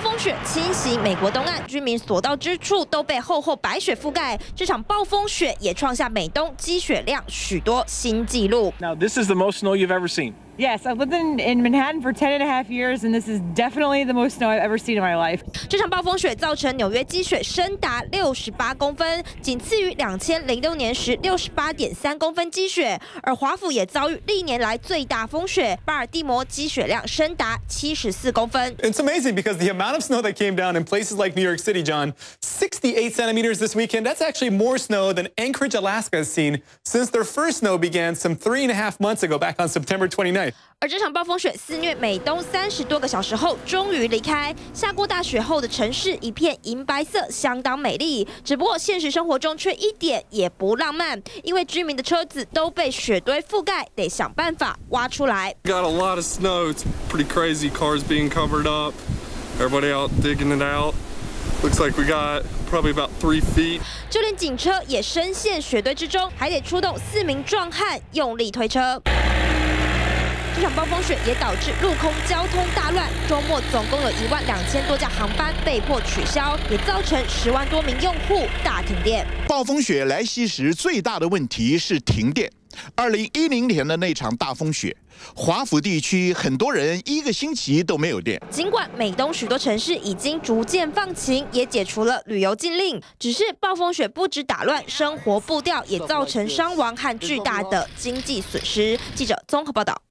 风雪侵袭美国东岸，居民所到之处都被厚厚白雪覆盖。这场暴风雪也创下美东积雪量许多新纪录。 Now, this is the most snow you've ever seen. Yes, I've lived in Manhattan for 10.5 years, and this is definitely the most snow I've ever seen in my life. 这场暴风雪造成纽约积雪深达68公分，仅次于2006年时68.3公分积雪。而华府也遭遇历年来最大风雪，巴尔的摩积雪量深达74公分。 It's amazing because the amount of snow that came down in places like New York City, John, 68 centimeters this weekend. That's actually more snow than Anchorage, Alaska has seen since their first snow began some 3.5 months ago, back on September 29th. 而这场暴风雪肆虐美东30多个小时后，终于离开。下过大雪后的城市一片银白色，相当美丽。只不过现实生活中却一点也不浪漫，因为居民的车子都被雪堆覆盖，得想办法挖出来。 Got a lot of snow. It's pretty crazy. Cars being covered up. Everybody out digging it out. Looks like we got probably about 3 feet. 就连警车也深陷雪堆之中，还得出动4名壮汉用力推车。这场暴风雪也导致陆空交通大乱，周末总共有12000多架航班被迫取消，也造成10万多名用户大停电。 暴风雪来袭时，最大的问题是停电。2010年的那场大风雪，华府地区很多人1个星期都没有电。 尽管美东许多城市已经逐渐放晴，也解除了旅游禁令，只是暴风雪不止打乱生活步调，也造成伤亡和巨大的经济损失。记者综合报道。